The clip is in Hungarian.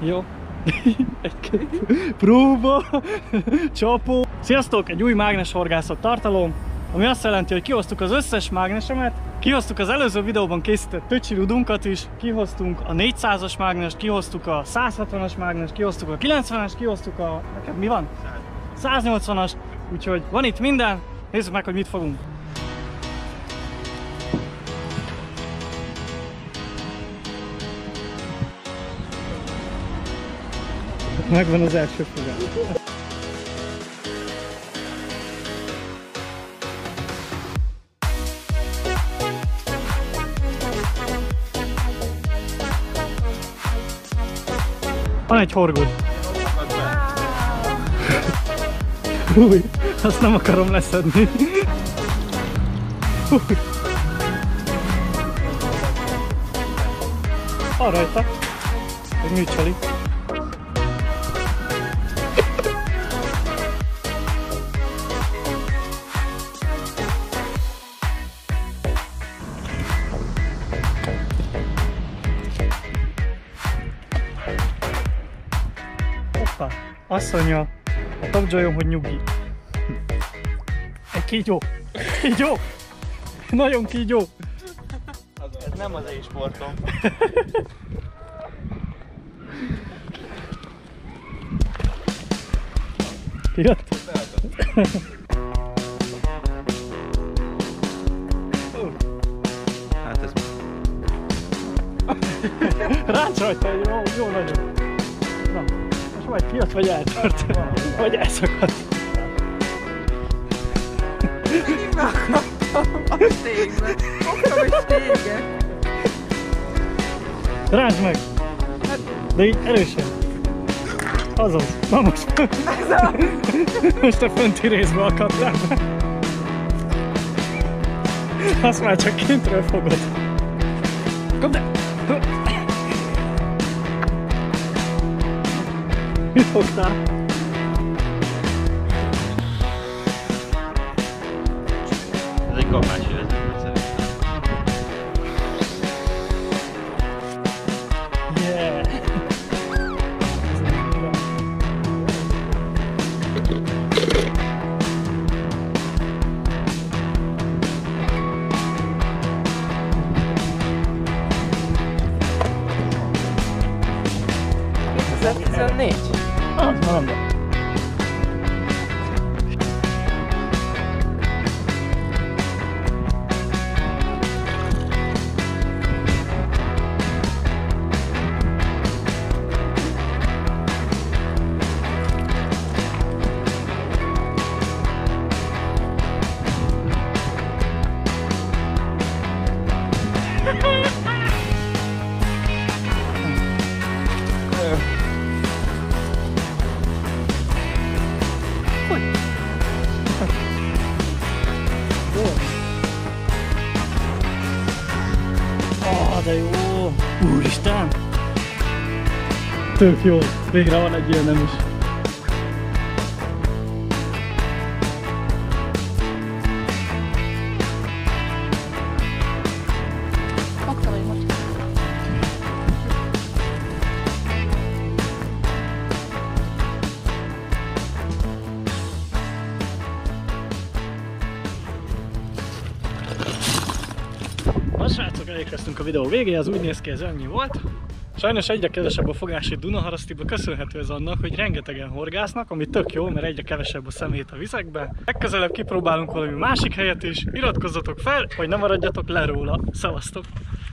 Jó. Egy-két próba. Csapó. Sziasztok! Egy új mágneshorgászat tartalom, ami azt jelenti, hogy kihoztuk az összes mágnesemet, kihoztuk az előző videóban készített töcsi rudunkat is, kihoztunk a 400-as mágnest, kihoztuk a 160-as mágnest, kihoztuk a 90-es, kihoztuk a... neked mi van? 180-as, úgyhogy van itt minden, nézzük meg, hogy mit fogunk. Megvan az első fogás. Van egy horgod. Új, azt nem akarom leszedni. Van rajta. Egy műcsali. Azt mondja, tapdzsoljon, hogy nyugi. Egy kígyó. Kígyó! Nagyon kígyó! Ez nem az én sportom. Kijött? Hát ez... Ráncs rajta, jó nagyon. Na. Vagy kijött, vagy eltört, vagy elszakadt. Mindig megkaptam a stégbe. Fogtam egy stéget. Ráncsd meg! De így erősen. Azaz. Na most. Most a fönti részbe akadtál. Azt már csak kintről fogod. Kapd el! Mit fogtál? Ez egy kapás életemben szerintem. Yeah! Ez 14. Az már nem. De jó! Úristen! Tök jó! Végre van egy ilyen nem is. Fogtam egy macskát. Na srácok, elérkeztünk a videó végéhez, úgy néz ki, ez ennyi volt. Sajnos egyre kevesebb a fogás itt Dunaharasztiba, köszönhető ez annak, hogy rengetegen horgásznak, ami tök jó, mert egyre kevesebb a szemét a vizekbe. Legközelebb kipróbálunk valami másik helyet is, iratkozzatok fel, hogy ne maradjatok le róla. Szevasztok!